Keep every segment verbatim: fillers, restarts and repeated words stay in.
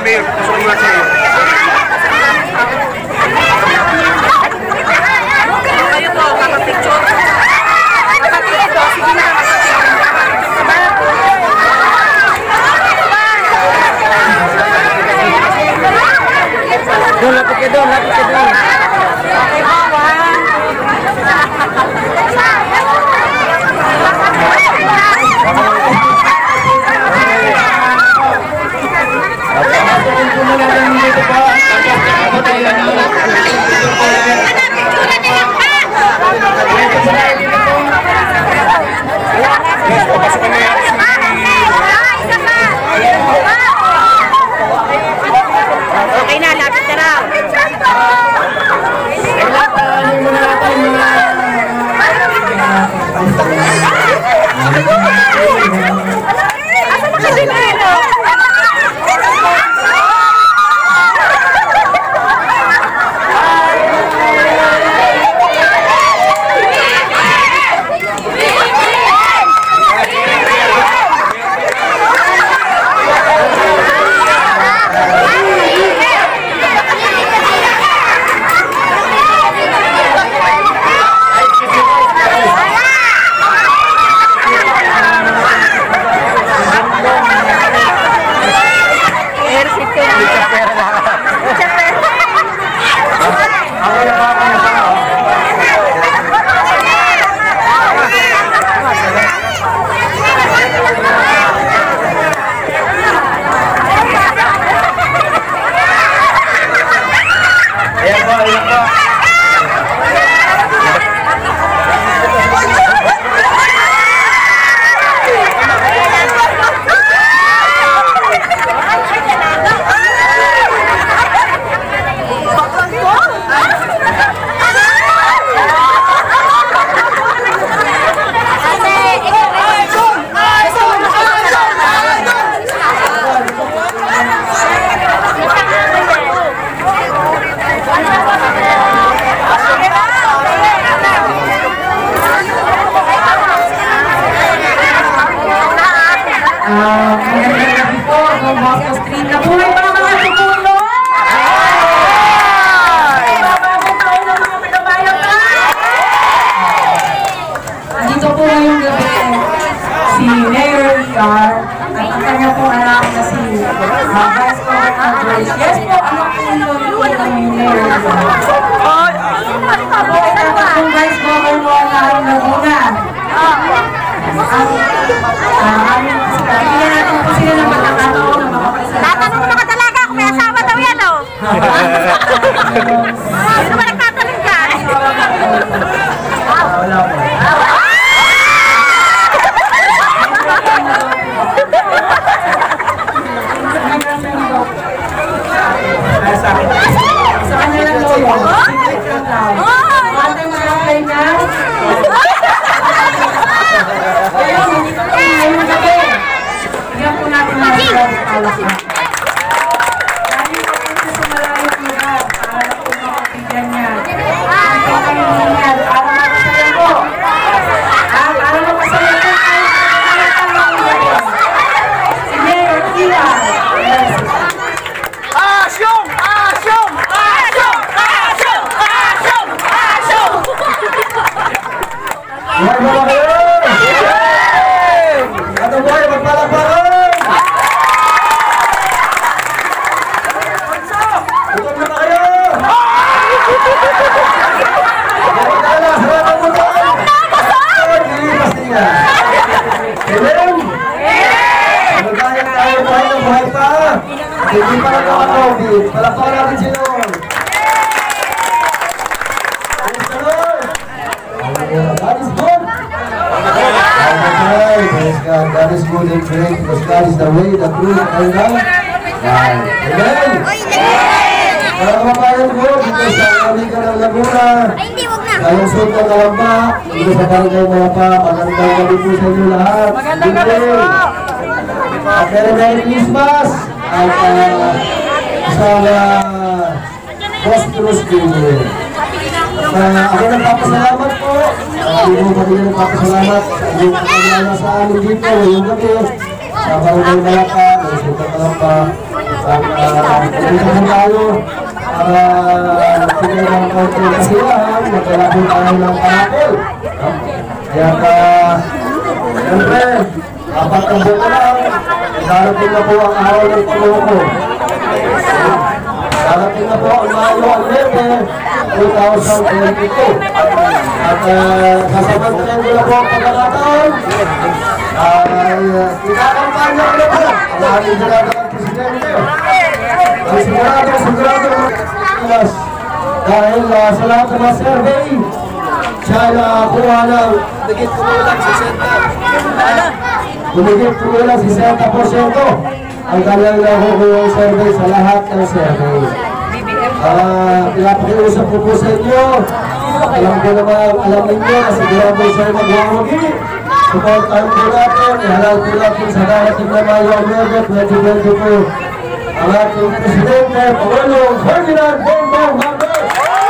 Mayor. Pasok muna sa iyo. Kayo po, kapapicture. Kapapicture po, sige na. Doon, lapit ka doon, lapit ka doon. Okay po, okay na, lapit ka raw. Asa na kasi na yun? Tatanong na ka talaga kung may asawa daw yan, oh. Sino ba nagtatanong ka? Wala po. Sa kanya lang daw yun. Secret lang daw. Ating mga play na. Ayun, hindi ko po ngayon magabi. Bigyan po natin mga alak na. Dahil po po sa malayong lugar, para po makapigyan niya. Ang kakainin niya, para makasaya po. Para makasaya po kayo sa mga si Mayor Ila. Asyong! Asyong! Asyong! Asyong! Asyong! Asyong! Buhay mo ba kayo? Ato buhay, magpalagparan! Bukan na kayo! Magkala, sarapang mo tayo! Dilipas niya! Amen! Magkaya tayo buhay ng buhay pa! Hindi pa lang ako, palakpakan natin si Lord! Praise the Lord! God is good! Praise God, God is good and great because God is the way, the truth, and the life. Amen! Para kapapayan ko, dito sa Lamiga ng Laguna, ngayong suot ng Kalamba, dito sa Barangay Malapa, magandang gabi po sa inyo lahat. Magandang gabi po! At Merry Merry Christmas! At uh, isang uh, prosperous day. Uh, ako nagpapasalamat po. Hindi mo kami nagpapasalamat sa inyong pagkakala sa amin dito ngayong gabi sa Barangay Malapa, ngayong suot ng Kalamba. Dito po tayo para sila ng konti kasiyahan, magkala po tayo ng parapol. Kaya ka, siyempre, apat ang buka lang, darating na po ang araw ng Panguko. Darating na po ang Mayo Alvete, two thousand twenty-two. At uh, sasabantayan ko na po ang pagkakataon ay kinakampanya ko na po ang ating ginagawa Presidente. Ang sigurado, sigurado dahil uh, sa lahat ng mga survey, siya ay nakakuha ng tumigit kumulang tumigit kumulang sixty percent ang kanyang nakukuha ng survey sa lahat ng survey. Uh, pinapakiusap ko po sa inyo, alam ko naman, alam ninyo na sigurado siya ay magwawagi. Supportahan po natin, ihalal po natin sa darating na Mayo Alvete twenty twenty-two ang ating Presidente, Pangulong Ferdinand Bongbong Marcos.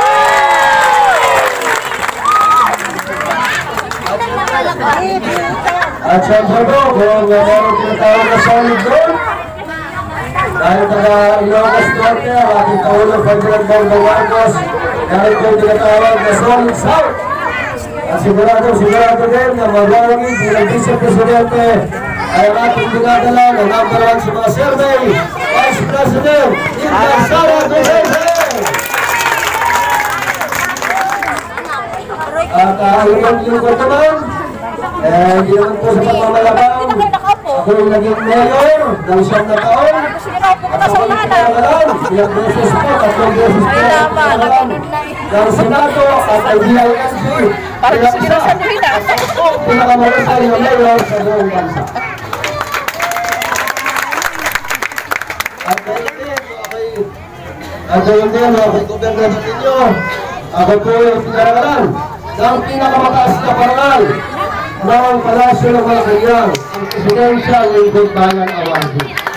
At siyempre po, kung meron tinatawag na solid gold, dahil taga Ilocos Norte, ang ating Pangulong Ferdinand Bongbong Marcos, dahil po tinatawag na solid south. At sigurado, sigurado din na magwawagi bilang Vice Presidente ay ang ating dinadala na number one sa mga survey, Vice President Inday Sara Duterte. At ang ilang lingkod naman, eh, hindi naman po sa pagmamalabang, ako yung naging mayor ng siyam na taon, at ako yung pinagalan, ilang beses po, tatlong beses po, pinagalan ng Senado at I D I N C, kaya isa, at pinakamarasal yung mayor sa buong bansa. At gayon din, at gayon din, ako'y gobernador ninyo, ako po yung pinagalan ng pinakamataas na parangal ng Palasyo ng Malacanang, ang Presidential Lingkod Bayan Award.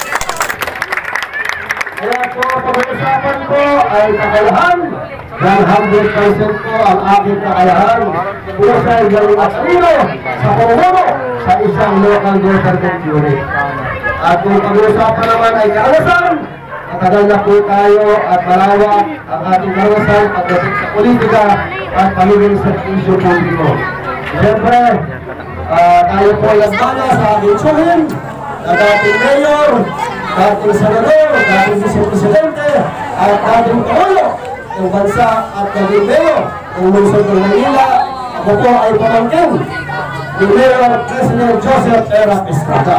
Kaya po, pag-uusapan ko ay kakayahan, one hundred percent po ang aking kakayahan, pusay ng matalino sa pumuno sa isang local government unit. At kung pag-uusapan naman ay kaalasan, matagal na po tayo at malawak ang ating kaalasan pagdating sa politika at pamilya sa isyu publiko. Siyempre, uh, tayo po ay nagbala sa aking tsuhin na dating mayor, dating senador, dating vice-presidente, at dating pangulo ng bansa at dating mayor ng lungsod ng Manila. Ako po ay pamangkin ni Mayor President Joseph Era Estrada.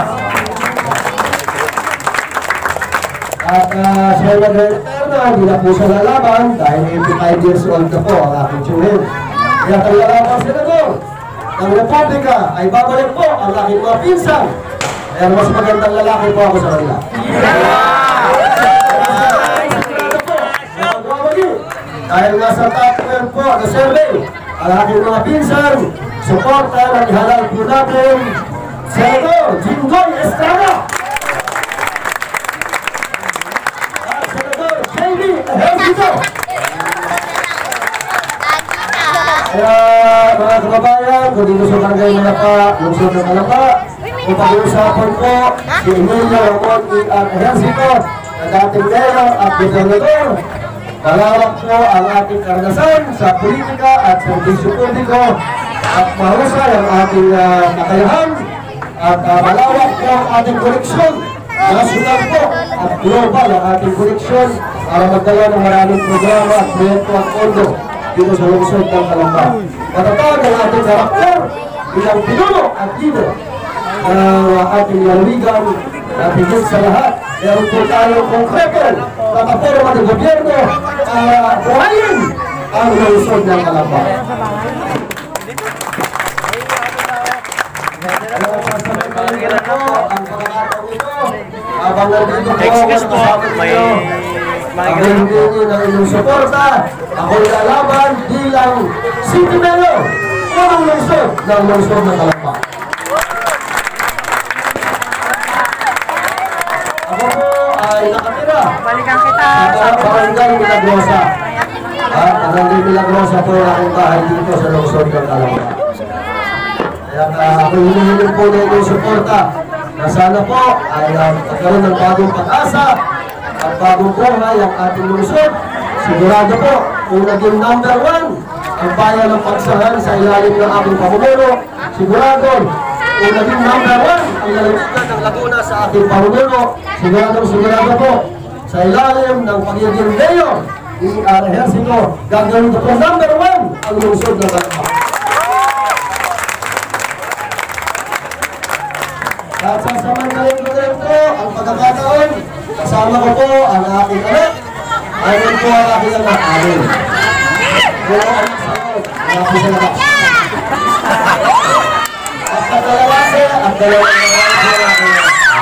At uh, siya ay nag-retire na, hindi na po siya lalaban dahil eighty-five years old na po ang aking tsuhin. Kaya ang lalabang senador ng Republika ay babalik po ang aking mga pinsan. Kaya mas magandang lalaki po ako sa kanila. Dahil nasa top twelve po na survey, ang aking mga pinsan, suporta ng ihalal po natin, Senador Jinggoy Estrada at Senador J B Ejercito. Kaya mga kababayan, kung dito sa Barangay Malapa, lungsod ng Malapa, kung pag-uusapan ko si Emilio Ramonti at Ejercito na dating mayor at gobernador, malawak po ang ating karanasan sa politika at serbisyo publiko at mahusay ang ating uh, kakayahan at uh, malawak po ang ating koneksyon, nasyonal po at global ang ating koneksyon para magdala ng maraming programa at proyekto at pondo dito sa lungsod ng Calamba. Matatag ang ating karakter bilang pinuno at leader ng uh, ating lalawigan at higit sa lahat, meron po tayong konkreto na kaporma ng gobyerno para buhayin ang lungsod ng Calamba. Ang pagkakataon ito, habang nandito po ako nakasama ninyo, ang hindi ng inyong suporta, ako'y lalaban bilang City Mayor ng lungsod ng lungsod ng Calamba. Ako po ay nakatira sa Barangay Milagrosa. At Barangay Milagrosa po ang aking bahay dito sa lungsod ng Calamba. Kaya uh, ako hinihiling po na inyong suporta na sana po ay uh, magkaroon ng bagong pag-asa at bagong buhay ang ating lungsod. Sigurado po, kung naging number one ang bayan ng Pagsahan sa ilalim ng aking pamumuno, sigurado, kung naging number one ang lalawigan ng Laguna sa ating pamumuno, sigurado, sigurado po, sa ilalim ng pagiging mayor ni E R Ejercito, gagawin ko po number one ang lungsod ng Laguna. At sasamantalin ko rin po ang pagkakataon, kasama ko po ang aking anak, ayun po ang aking anak, amin. Pero ang sagot, ang aking anak. At ang dalawase, ang dalawang dalawang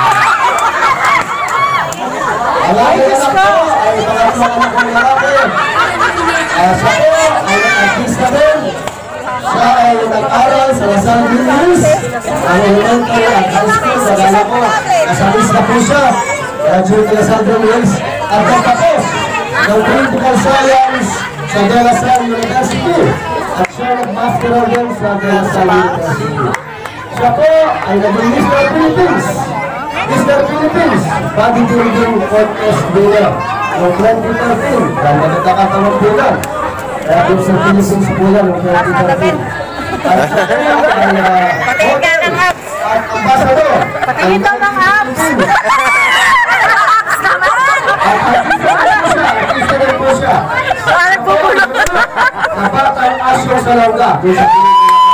ang aking anak po ay pangatlong anak ng lalaki. Uh, siya po ay nag-artista din. Siya ay nag-aral sa Lasal Minis, ang elementary at high school sa Gala po. Kasalis na po siya, graduate ng Lasal Minis, at nagtapos ng Political Science sa De La Salle University. At siya nag-master din sa De La Salle University. Siya po ay naging Mister Philippines. Mister Philippines, bodybuilding contest winner noong twenty thirteen. Dahil nagkakatawag po lang. Kaya doon sa Philippines po yan noong twenty thirteen. At sa kanya ay Patingin ka ng abs. at ambassador. Patingin daw ng abs. At artista rin po siya. Parang pupulot. Nabatang Asyo sa Langga. Doon sa Philippines.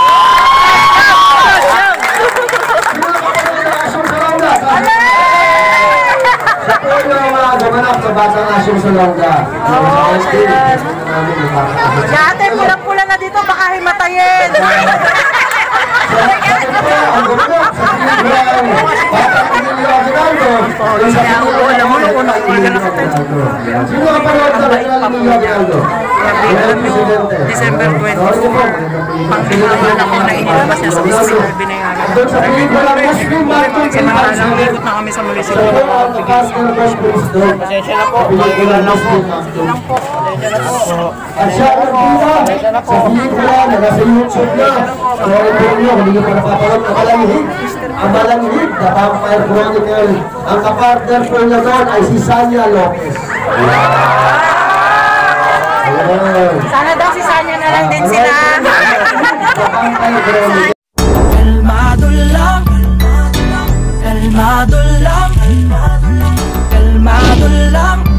Gamanap sa Batang Asyong sa Langga. Dati pulang-pula na dito, baka himatayin. Ang gamanap sa Pilipinan, Batang Emilio Aguinaldo. Yung sa Pilipinan, sino ang panood sa Batang Emilio Aguinaldo? Alam nyo, December twenty-four, pang-pinaman ako na inilabas niya sa December binayaran. Doon sa Pilipinan, Muslim Martin Sa nakarang ikot na kami sa Malaysia. Pasensya na po. Pilipinan Muslim Martin. At siya ang nagpila sa pelikula na nasa YouTube na. So, ito nyo, hindi nyo pa napapalot na Malanghig. Ang Malanghig, The Vampire Chronicle. Ang kapartner po niya doon ay si Sanya Lopez. Sana daw si Sanya na lang din sila. The Vampire Chronicle. Kalmado lang, kalmado lang, kalmado lang, kalmado lang.